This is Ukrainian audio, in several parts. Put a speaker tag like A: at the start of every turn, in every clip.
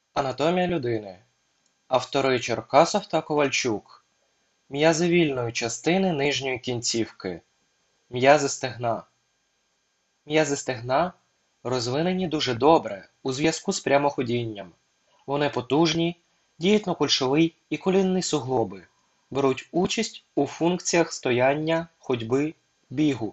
A: Анатомія людини. Автори Черкасов та Ковальчук. М'язи вільної частини нижньої кінцівки. М'язи стегна. М'язи стегна розвинені дуже добре у зв'язку з прямоходінням. Вони потужні, дієтно-кульшовий і колінний суглоби. Беруть участь у функціях стояння, ходьби, бігу.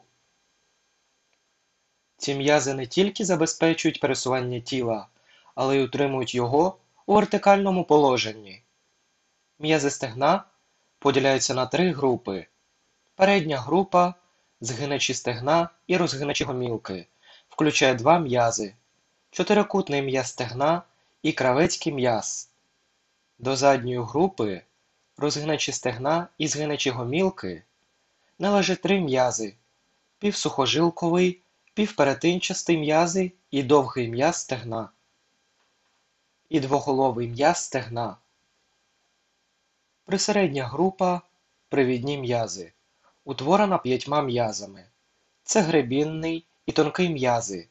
A: Ці м'язи не тільки забезпечують пересування тіла, але й утримують його у вертикальному положенні. М'язи стегна поділяються на три групи. Передня група – згиначі стегна і розгиначі гомілки, включає два м'язи – чотирикутний м'яз стегна і кравецький м'яз. До задньої групи – розгиначі стегна і згиначі гомілки – належать три м'язи – півсухожилковий, півперетинчастий м'язи і довгий м'яз стегна. І двоголовий м'яз стегна. Присередня група – привідні м'язи, утворена 5 м'язами. Це гребінний і тонкий м'язи,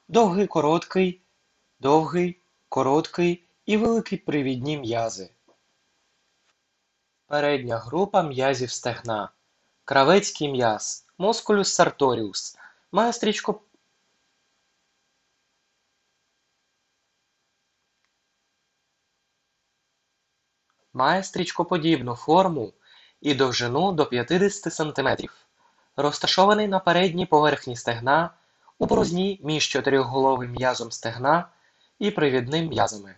A: довгий, короткий і великий привідні м'язи. Передня група м'язів стегна. Кравецький м'яз, мускулюс сарторіус, має стрічкоподібну форму і довжину до 50 см, розташований на передній поверхні стегна у борозні між чотирьохголовим м'язом стегна і привідним м'язами.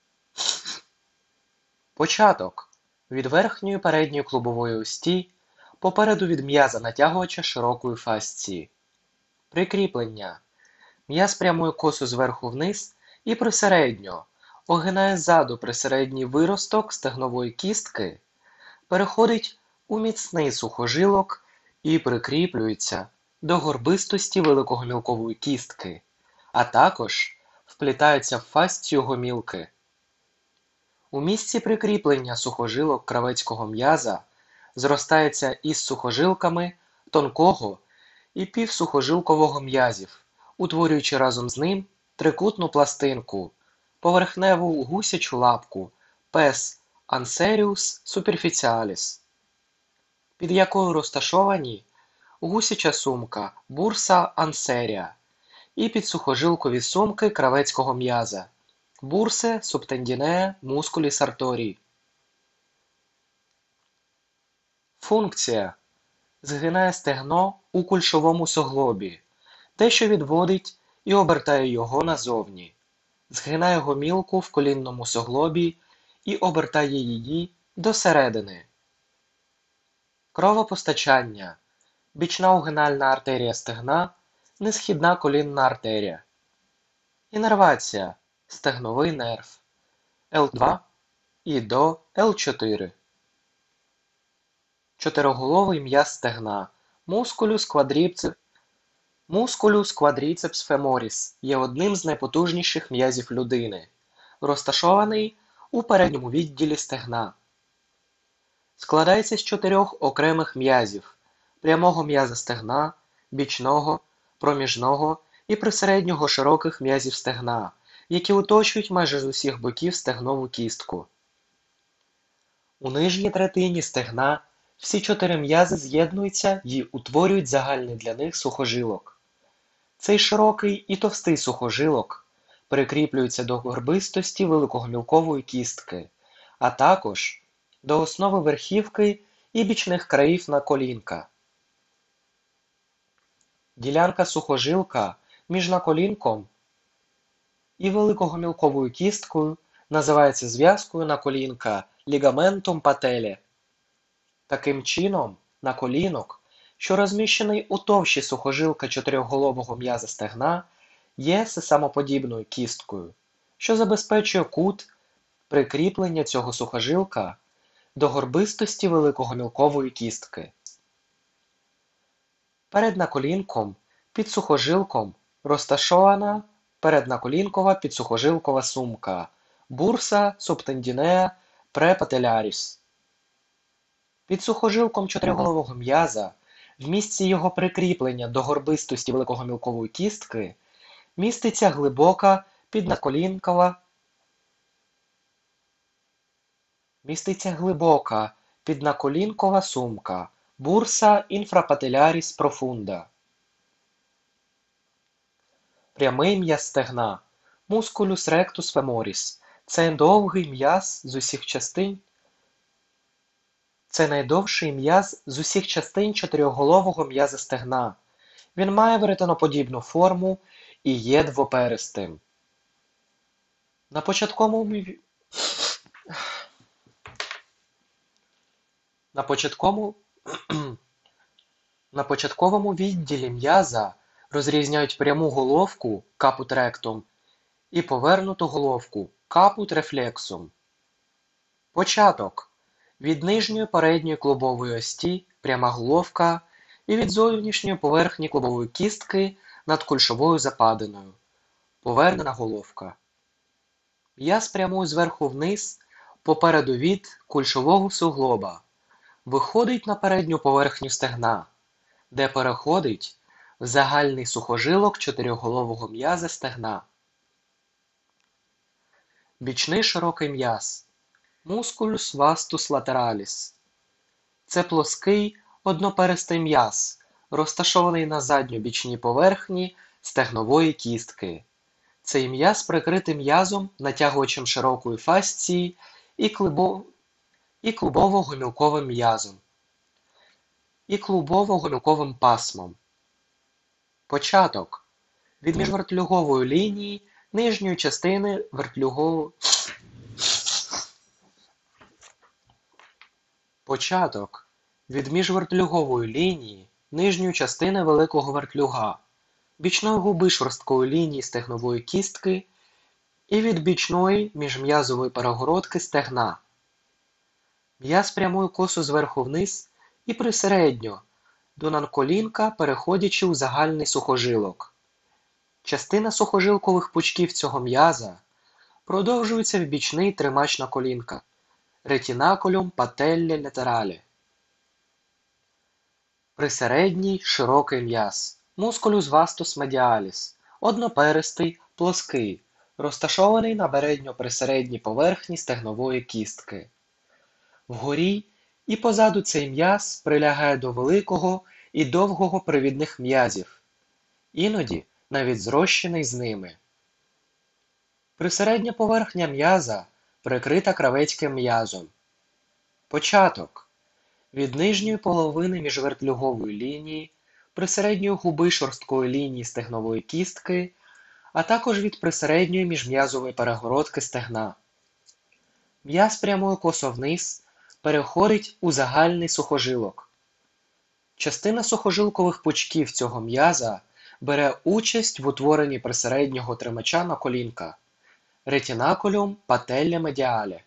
A: Початок від верхньої передньої клубової ості, попереду від м'яза натягувача широкої фасції. Прикріплення. М'яз прямує косо зверху вниз і присередньо, огинає ззаду присередній виросток стегнової кістки, переходить у міцний сухожилок і прикріплюється до горбистості великогомілкової кістки, а також вплітається в фасцію гомілки. У місці прикріплення сухожилок кравецького м'яза зростається із сухожилками тонкого і півсухожилкового м'язів, утворюючи разом з ним трикутну пластинку, поверхневу гусячу лапку pes anserius superficialis, під якою розташовані гусяча сумка bursa anseria і підсухожилкові сумки кравецького м'яза bursae subtendinea musculi sartorii. Функція. Згинає стегно у кульшовому суглобі, те, що відводить і обертає його назовні. Згинає гомілку в колінному суглобі і обертає її до середини. Кровопостачання. Бічна угинальна артерія стегна, несхідна колінна артерія. Іннервація. Стегновий нерв. L2 і до L4. Чотириголовий м'яз стегна. Musculus quadriceps femoris є одним з найпотужніших м'язів людини, розташований у передньому відділі стегна. Складається з 4 окремих м'язів – прямого м'яза стегна, бічного, проміжного і присереднього широких м'язів стегна, які оточують майже з усіх боків стегнову кістку. У нижній третині стегна всі 4 м'язи з'єднуються й утворюють загальний для них сухожилок. Цей широкий і товстий сухожилок прикріплюється до горбистості великогомілкової кістки, а також до основи верхівки і бічних країв наколінка. Ділянка сухожилка між наколінком і великогомілковою кісткою називається зв'язкою наколінка ligamentum patellae. Таким чином, наколінок, що розміщений у товщі сухожилка чотирьохголового м'яза стегна, є сесамоподібною кісткою, що забезпечує кут прикріплення цього сухожилка до горбистості великогомілкової кістки. Перед наколінком під сухожилком розташована переднаколінкова підсухожилкова сумка Bursa subtendinea prepatellaris. Під сухожилком чотириголового м'яза, в місці його прикріплення до горбистості великогомілкової кістки, міститься глибока піднадколінкова міститься глибока піднаколінкова сумка бурса інфрапателяріс профунда. Прямий м'яз стегна мускулюс ректус феморіс. Це довгий м'яз з усіх частин. Це найдовший м'яз з усіх частин чотирьохголового м'яза стегна. Він має веретеноподібну форму і є двоперистим. На початковому відділі м'яза розрізняють пряму головку капут ректум і повернуту головку капут рефлексум. Початок. Від нижньої передньої клубової ості пряма головка і від зовнішньої поверхні клубової кістки над кульшовою западиною повернена головка. М'яз прямує зверху вниз, попереду від кульшового суглоба, виходить на передню поверхню стегна, де переходить в загальний сухожилок чотирьохголового м'яза стегна. Бічний широкий м'яз мускулюс вастус латераліс. Це плоский одноперистий м'яз, розташований на задньобічній поверхні стегнової кістки. Цей м'яз прикритий м'язом, натягувачем широкої фасції і клубово-гомілковим м'язом, і клубово-гомілковим пасмом. Початок. Від міжвертлюгової лінії нижньої частини вертлюгового великого вертлюга, бічної губи шорсткої лінії стегнової кістки і від бічної міжм'язової перегородки стегна. М'яз прямує косо зверху вниз і присередньо до нанколінка, переходячи у загальний сухожилок. Частина сухожилкових пучків цього м'яза продовжується в бічний тримач наколінка ретінакулюм пателле латерале. Присередній широкий м'яз мускулюс вастус медіаліс, одноперистий, плоский, розташований на передньо-присередній поверхні стегнової кістки. Вгорі і позаду цей м'яз прилягає до великого і довгого привідних м'язів, іноді навіть зрощений з ними. Присередня поверхня м'яза прикрита кравецьким м'язом. Початок. Від нижньої половини міжвертлюгової лінії, присередньої губи шорсткої лінії стегнової кістки, а також від присередньої міжм'язової перегородки стегна. М'яз прямує косо вниз, переходить у загальний сухожилок. Частина сухожилкових пучків цього м'яза бере участь в утворенні присереднього тримача наколінка ретінакулюм пателле медіале.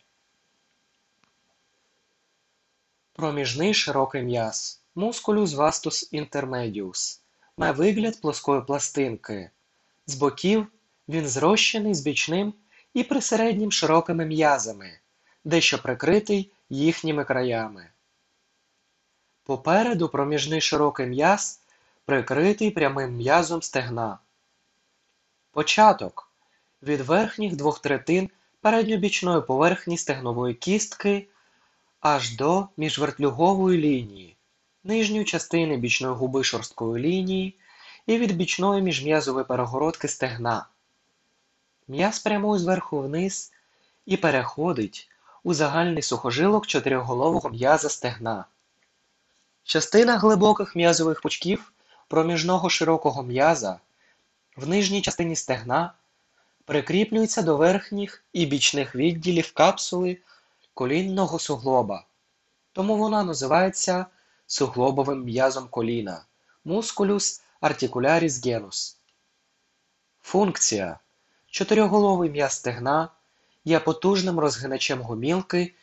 A: Проміжний широкий м'яз мускулюс вастус інтермедіус має вигляд плоскої пластинки. З боків він зрощений з бічним і присереднім широкими м'язами, дещо прикритий їхніми краями. Попереду проміжний широкий м'яз прикритий прямим м'язом стегна. Початок. Від верхніх двох третин передньобічної поверхні стегнової кістки аж до міжвертлюгової лінії, нижньої частини бічної губи шорсткої лінії і від бічної міжм'язової перегородки стегна. М'яз прямує зверху вниз і переходить у загальний сухожилок чотирьохголового м'яза стегна. Частина глибоких м'язових пучків проміжного широкого м'яза в нижній частині стегна прикріплюється до верхніх і бічних відділів капсули колінного суглоба, тому вона називається суглобовим м'язом коліна мускулюс артикуляріс генус. Функція. Чотирьохголовий м'яз стегна є потужним розгиначем гомілки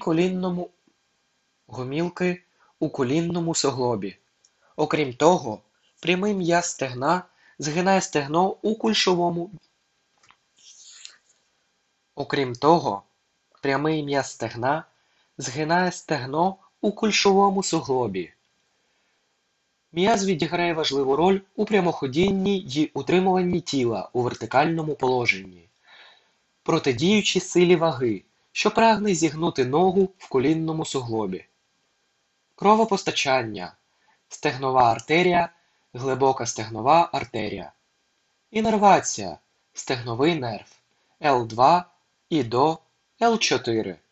A: у колінному суглобі. Окрім того, прямий м'яз стегна згинає стегно у кульшовому. Суглобі. М'яз відіграє важливу роль у прямоходінні й утримуванні тіла у вертикальному положенні, протидіючи силі ваги, що прагне зігнути ногу в колінному суглобі. Кровопостачання, стегнова артерія, глибока стегнова артерія. Іннервація, стегновий нерв L2 і до L4.